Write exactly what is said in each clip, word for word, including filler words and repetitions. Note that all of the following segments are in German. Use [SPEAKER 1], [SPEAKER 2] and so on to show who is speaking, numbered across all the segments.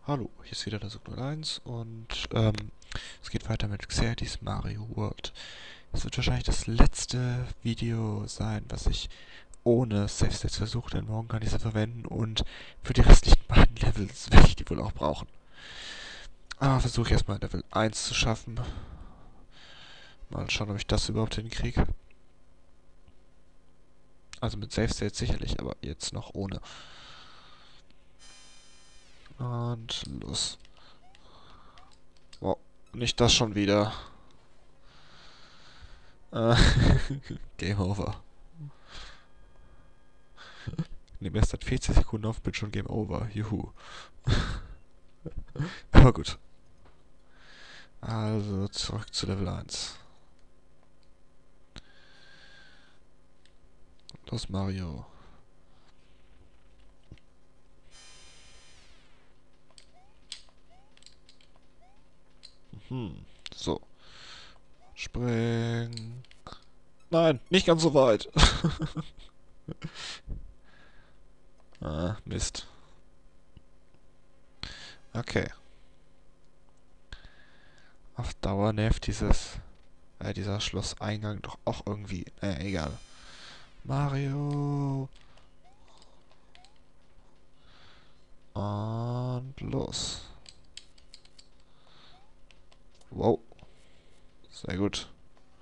[SPEAKER 1] Hallo, hier ist wieder der Sub null eins und ähm, es geht weiter mit Xertis Mario World. Es wird wahrscheinlich das letzte Video sein, was ich ohne Save States versuche, denn morgen kann ich sie verwenden und für die restlichen beiden Levels werde ich die wohl auch brauchen. Aber versuche ich erstmal Level eins zu schaffen. Mal schauen, ob ich das überhaupt hinkriege. Also mit Save States sicherlich, aber jetzt noch ohne. Und los. Wow, nicht das schon wieder. Äh, Game over. Ne, erst seit vierzig Sekunden auf dem Bildschirm Game Over. Juhu. Aber gut. Also zurück zu Level eins. Los, Mario. Hm. So. Spring. Nein, nicht ganz so weit. Ah, Mist. Okay. Auf Dauer nervt dieses, äh, dieser Schlosseingang doch auch irgendwie. Naja, egal. Mario. Und los. Wow. Sehr gut.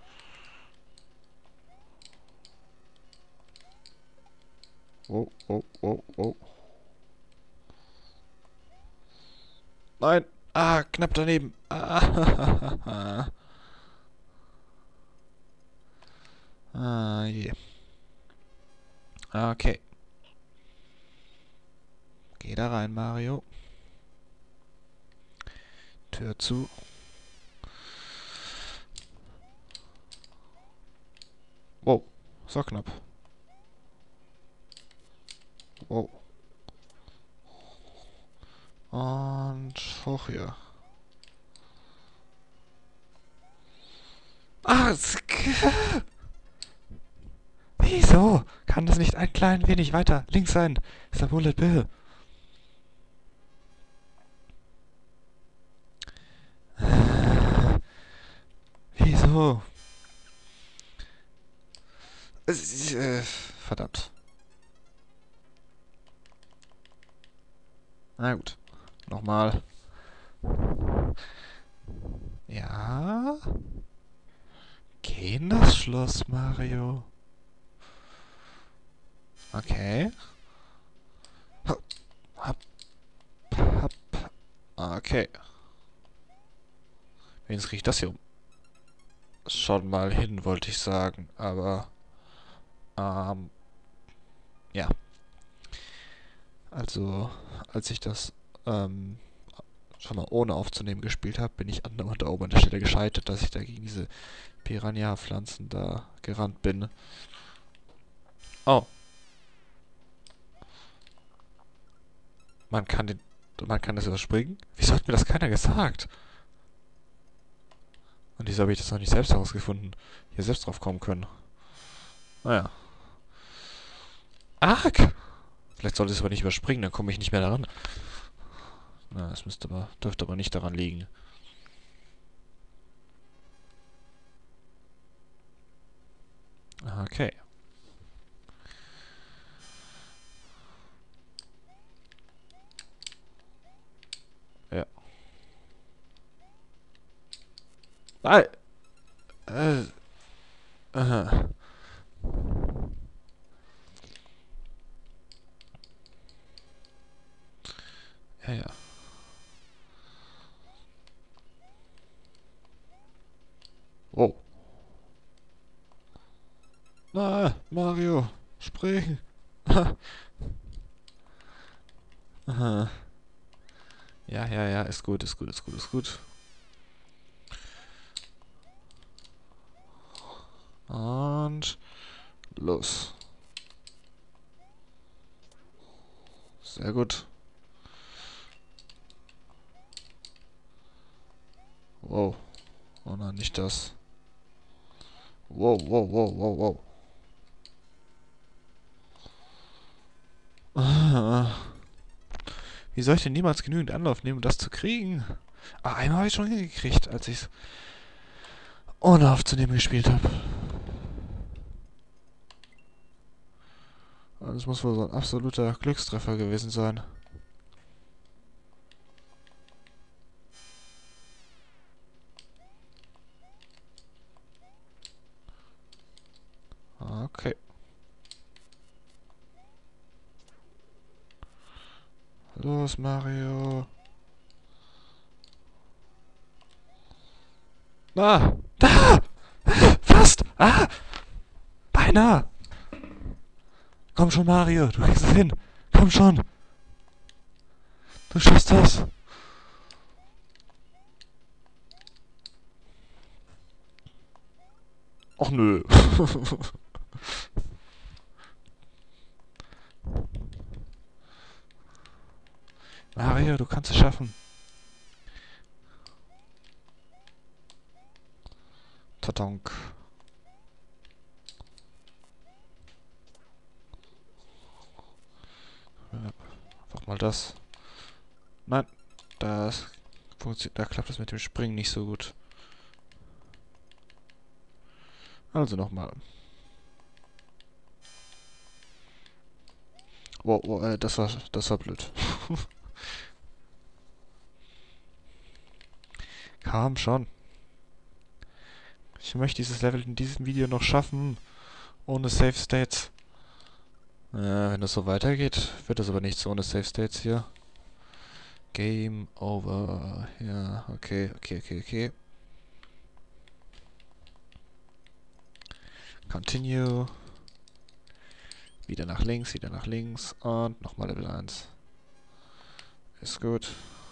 [SPEAKER 1] Wow, wow, wow, wow. Nein! Ah, knapp daneben. Ah, ah je. Okay. Geh da rein, Mario. Tür zu. Wow, so knapp. Wow. Und hoch hier. Ah, wieso? Kann das nicht ein klein wenig weiter links sein? Ist der Bullet Bill. Wieso? Es, äh, verdammt. Na gut. Nochmal. Ja? Geh in das Schloss, Mario. Okay. Hopp, hopp, hopp. Okay. Wenigstens krieg ich das hier um. Schon mal hin, wollte ich sagen. Aber, ähm, ja. Also, als ich das, ähm, schon mal ohne aufzunehmen gespielt habe, bin ich andauernd da oben an der Stelle gescheitert, dass ich da gegen diese Piranha-Pflanzen da gerannt bin. Oh. Man kann den, man kann das überspringen? Wieso hat mir das keiner gesagt? Und wieso habe ich das noch nicht selbst herausgefunden? Hier selbst drauf kommen können. Naja. Arg! Vielleicht sollte ich es aber nicht überspringen, dann komme ich nicht mehr daran. Na, das müsste aber, dürfte aber nicht daran liegen. Okay. Ja. Nein! Äh. Aha. Ja, ja. Oh. Na, Mario, spring. Aha. Ja, ja, ja, ist gut, ist gut, ist gut, ist gut. Und los. Sehr gut. Wow. Oh nein, nicht das. Wow, wow, wow, wow, wow. Ah, Wie soll ich denn niemals genügend Anlauf nehmen, um das zu kriegen? Ah, einmal habe ich schon hingekriegt, als ich es ohne aufzunehmen gespielt habe. Das muss wohl so ein absoluter Glückstreffer gewesen sein. Okay. Los, Mario. Ah! Da! Fast! Ah! Beinahe! Komm schon, Mario. Du kriegst es hin. Komm schon. Du schaffst das. Och nö. Mario, du kannst es schaffen. Tatonk. Einfach mal das. Nein, das funktioniert. Da klappt es mit dem Springen nicht so gut. Also nochmal. Wow, wow, äh, das war, das war blöd. Kam schon. Ich möchte dieses Level in diesem Video noch schaffen. Ohne Save States. Äh, wenn das so weitergeht, wird das aber nichts ohne Save States hier. Game over. Ja, okay, okay, okay, okay. Continue. Wieder nach links, wieder nach links. Und nochmal Level eins. Ist gut.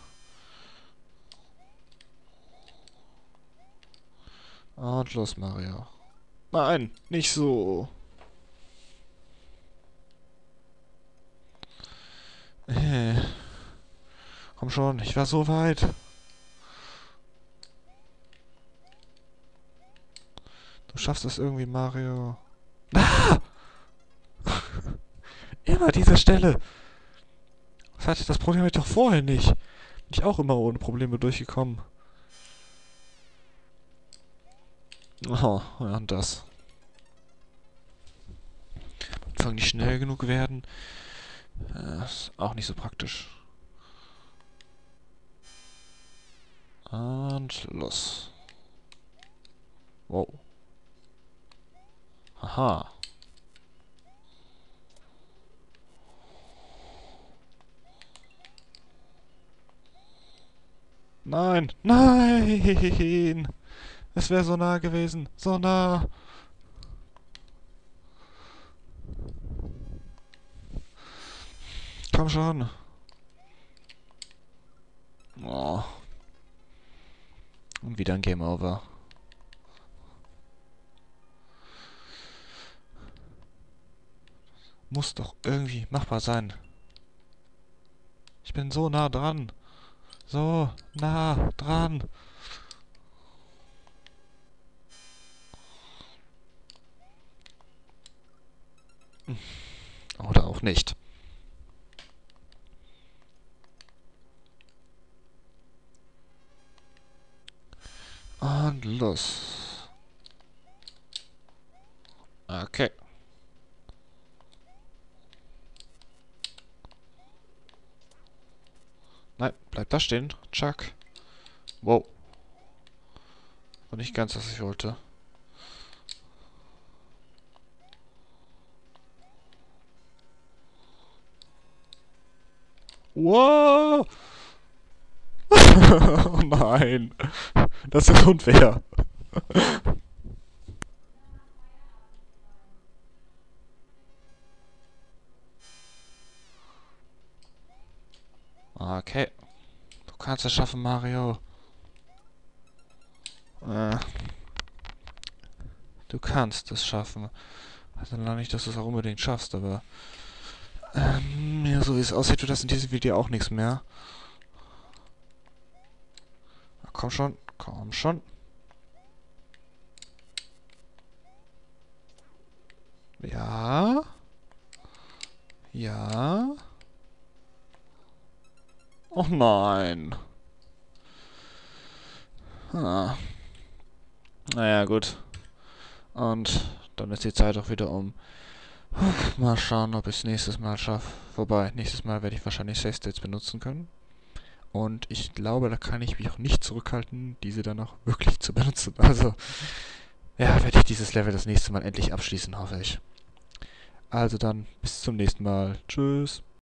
[SPEAKER 1] Und los, Mario. Nein, nicht so. Äh. Komm schon, ich war so weit. Du schaffst es irgendwie, Mario. Ah! Immer diese Stelle. Das hatte das Problem hatte ich doch vorher nicht. Bin ich auch immer ohne Probleme durchgekommen. Oh, ja, und das. Am Anfang nicht schnell genug werden. Äh, ist auch nicht so praktisch. Und los. Wow. Aha. Nein, nein! Es wäre so nah gewesen. So nah. Komm schon. Oh. Und wieder ein Game Over. Muss doch irgendwie machbar sein. Ich bin so nah dran. So nah dran. Oder auch nicht. Und los. Okay. Nein, bleib da stehen. Chuck. Wow. War nicht ganz, was ich wollte. Wow! Oh nein. Das ist unfair. Okay. Du kannst es schaffen, Mario. Äh. Du kannst es schaffen. Also noch nicht, dass du es auch unbedingt schaffst, aber... Ähm, ja, so wie es aussieht, wird das in diesem Video auch nichts mehr. Komm schon, komm schon. Ja. Ja. Oh nein. Ah. Naja, gut. Und dann ist die Zeit auch wieder um. Mal schauen, ob ich es nächstes Mal schaffe. Wobei, nächstes Mal werde ich wahrscheinlich Save States benutzen können. Und ich glaube, da kann ich mich auch nicht zurückhalten, diese dann auch wirklich zu benutzen. Also, ja, werde ich dieses Level das nächste Mal endlich abschließen, hoffe ich. Also dann, bis zum nächsten Mal. Tschüss.